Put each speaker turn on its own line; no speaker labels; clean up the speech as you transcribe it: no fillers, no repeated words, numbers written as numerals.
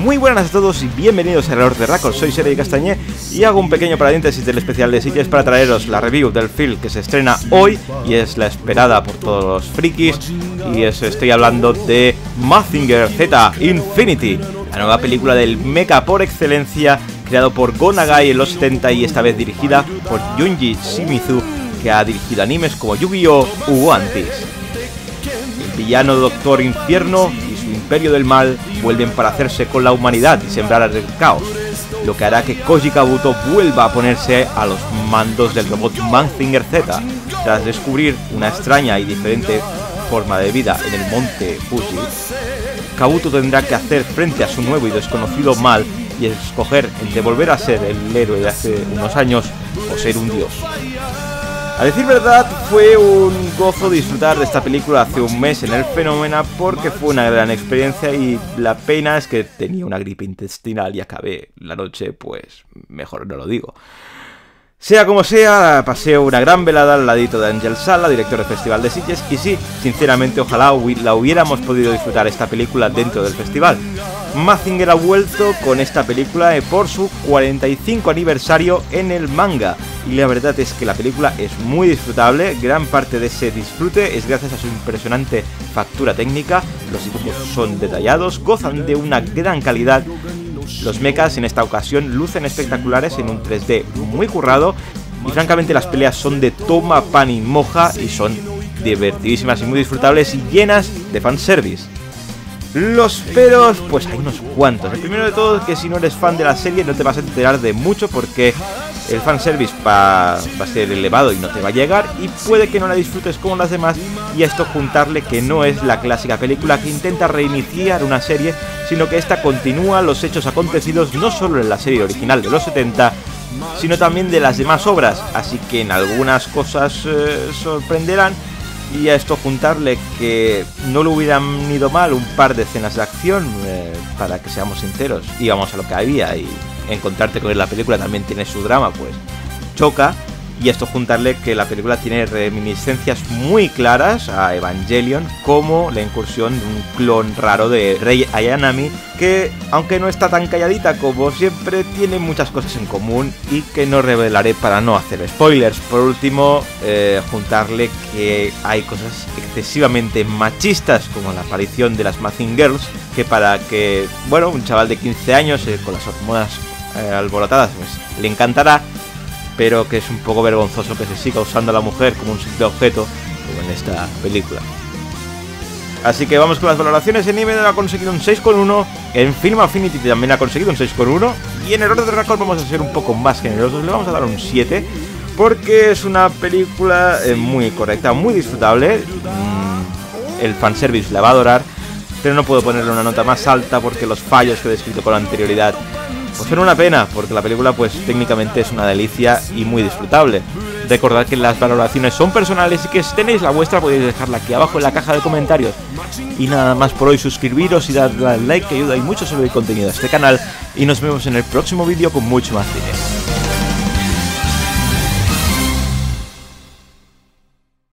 Muy buenas a todos y bienvenidos a Error de Record. Soy Sergi Castañé y hago un pequeño paréntesis del especial de Sitges para traeros la review del film que se estrena hoy y es la esperada por todos los frikis. Y estoy hablando de Mazinger Z Infinity, la nueva película del mecha por excelencia, creado por Go Nagai en los 70 y esta vez dirigida por Junji Shimizu, que ha dirigido animes como Yu-Gi-Oh! U One Piece. El villano Doctor Infierno y su Imperio del Mal vuelven para hacerse con la humanidad y sembrar el caos, lo que hará que Koji Kabuto vuelva a ponerse a los mandos del robot Mazinger Z, tras descubrir una extraña y diferente forma de vida en el monte Fuji. Kabuto tendrá que hacer frente a su nuevo y desconocido mal y escoger entre volver a ser el héroe de hace unos años o ser un dios. A decir verdad, fue un gozo disfrutar de esta película hace un mes en el Fenómena porque fue una gran experiencia y la pena es que tenía una gripe intestinal y acabé la noche, pues mejor no lo digo. Sea como sea, pasé una gran velada al ladito de Ángel Sala, director del Festival de Sitges, y sí, sinceramente ojalá la hubiéramos podido disfrutar esta película dentro del festival. Mazinger ha vuelto con esta película por su 45 aniversario en el manga, y la verdad es que la película es muy disfrutable. Gran parte de ese disfrute es gracias a su impresionante factura técnica, los dibujos son detallados, gozan de una gran calidad. Los mechas en esta ocasión lucen espectaculares en un 3D muy currado y francamente las peleas son de toma, pan y moja y son divertidísimas y muy disfrutables y llenas de fanservice. Los peros, pues hay unos cuantos. El primero de todo es que si no eres fan de la serie no te vas a enterar de mucho porque el fanservice va a ser elevado y no te va a llegar y puede que no la disfrutes como las demás, y a esto juntarle que no es la clásica película que intenta reiniciar una serie, sino que esta continúa los hechos acontecidos no solo en la serie original de los 70, sino también de las demás obras, así que en algunas cosas sorprenderán. Y a esto juntarle que no le hubieran ido mal un par de escenas de acción, para que seamos sinceros, íbamos a lo que había y encontrarte con la película también tiene su drama, pues choca. Y esto juntarle que la película tiene reminiscencias muy claras a Evangelion, como la incursión de un clon raro de Rei Ayanami, que aunque no está tan calladita como siempre, tiene muchas cosas en común y que no revelaré para no hacer spoilers. Por último, juntarle que hay cosas excesivamente machistas, como la aparición de las Mazinger Girls, que para que, bueno, un chaval de 15 años con las hormonas alborotadas, pues le encantará, pero que es un poco vergonzoso que se siga usando a la mujer como un simple objeto, como en esta película. Así que vamos con las valoraciones. En IMDb ha conseguido un 6,1, en Film Affinity también ha conseguido un 6,1, y en Error de Record vamos a ser un poco más generosos, le vamos a dar un 7, porque es una película muy correcta, muy disfrutable. El fanservice la va a adorar, pero no puedo ponerle una nota más alta porque los fallos que he descrito con anterioridad pues son una pena, porque la película pues técnicamente es una delicia y muy disfrutable. Recordad que las valoraciones son personales y que si tenéis la vuestra podéis dejarla aquí abajo en la caja de comentarios. Y nada más por hoy, suscribiros y darle al like que ayuda y mucho sobre el contenido de este canal, y nos vemos en el próximo vídeo con mucho más cine.